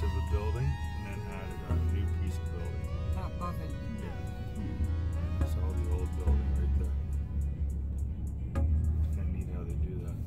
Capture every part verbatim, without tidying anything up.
piece of a building and then added a new piece of building. Above it. Yeah. That's all the old building right there. Kind of neat how they do that.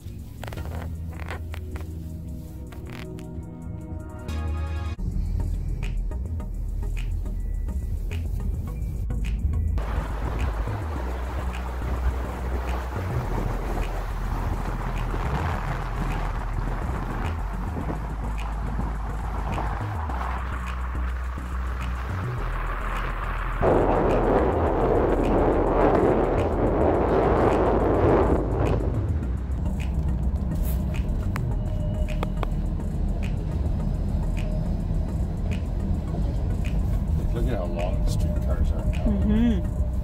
Look at how long the streetcars are now. Mm-hmm.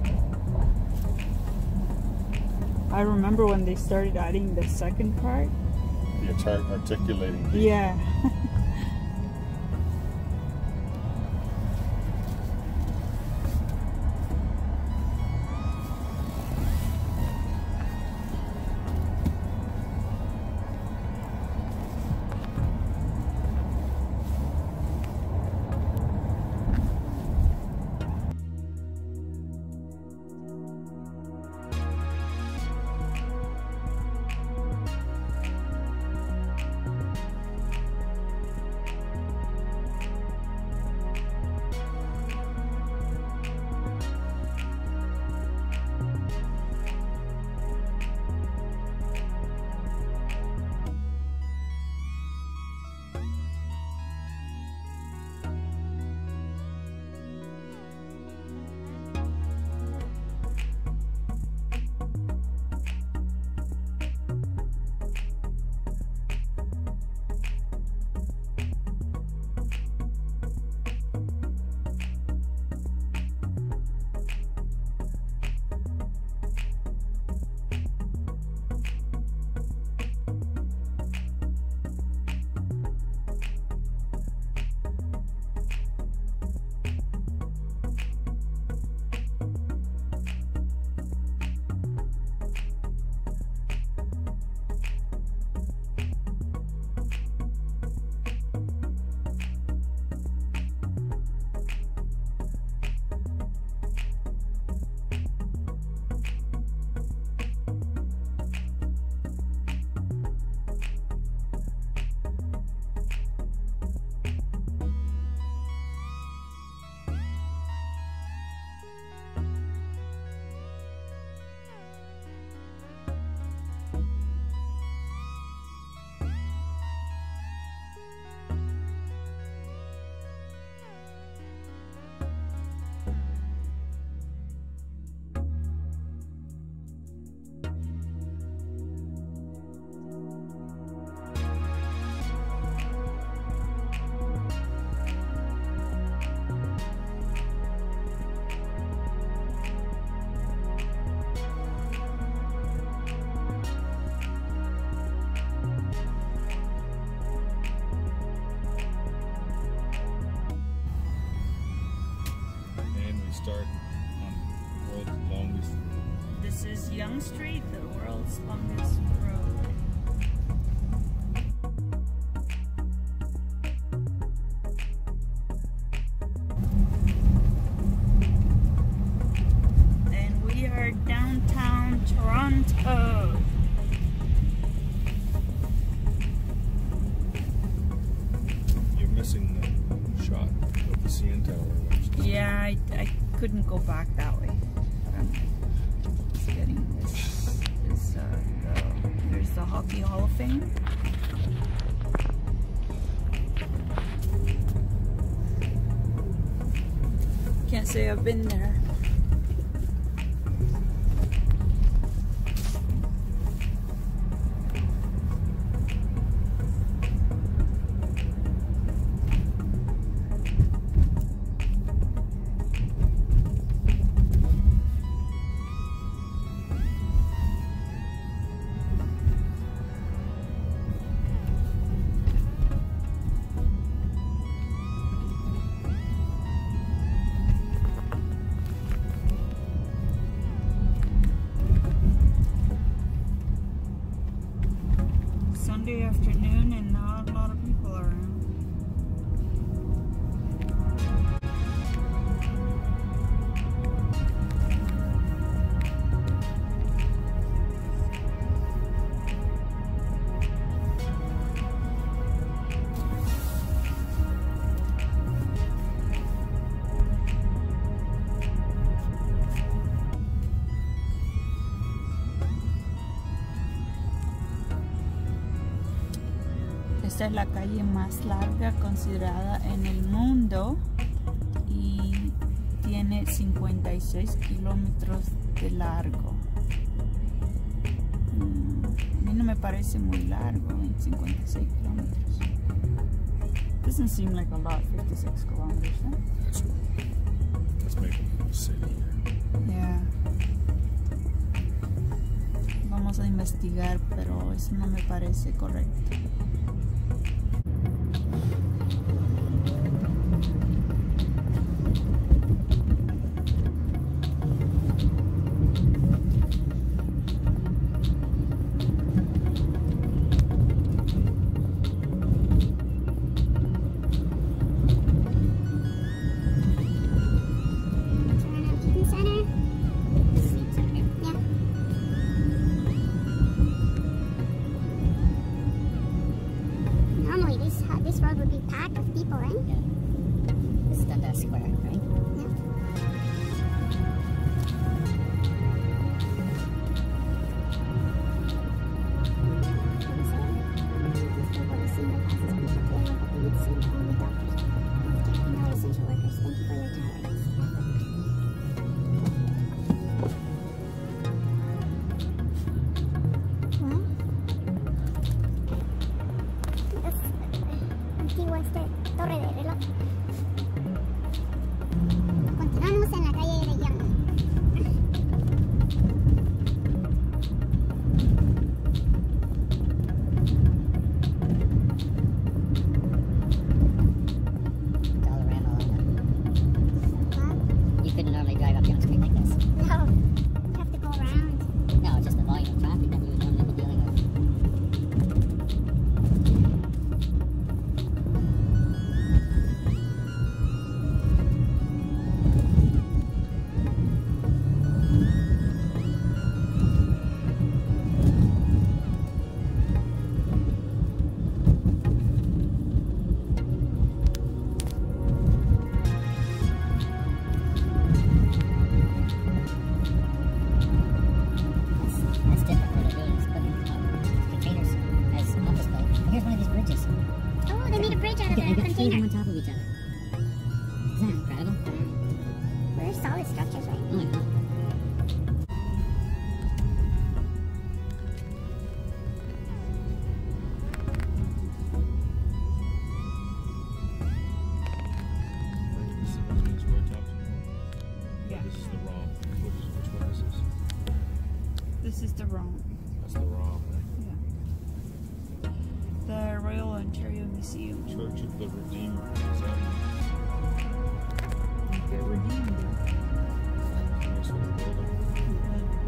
I remember when they started adding the second part. The artic- articulating piece. Yeah. Start on world's longest road. This is Yonge Street, the world's longest road. And we are downtown Toronto. You're missing the shot of the C N Tower. Yeah, I, I couldn't go back that way. I'm just getting this. this uh, the, there's the Hockey Hall of Fame. Can't say I've been there. Sunday afternoon and not a lot of people around. Esta es la calle más larga considerada en el mundo y tiene cincuenta y seis kilómetros de largo. Mm, a mí no me parece muy largo en cincuenta y seis kilómetros. Doesn't seem like a lot, fifty-six kilometers, huh? That's, that's making a city. Yeah. Vamos a investigar, pero eso no me parece correcto. This road would be packed with people, right? Yeah. This is Dundas Square, right? Yeah. Essential workers, thank you for your tireless Antigua este torre de reloj. Continuamos en la calle de Young. Dollarama. Huh? You couldn't normally drive up Young Street like this. No, you have to go around. No, it's just the volume of traffic that you would normally be dealing with. That's different. What they're doing is putting um, containers as office buildings. Here's one of these bridges. Oh, they made a bridge out of Look at, a they've got three of them container. on top of each other. Isn't that incredible? We're solid structures, right? Oh my god. This is the Benjamin Square top. Yeah. This is the wrong. Which, which one is this? This is the wrong. That's the wrong, right? Yeah. The Royal Ontario Museum. Church of the Redeemer. Is that The Redeemer. this one building?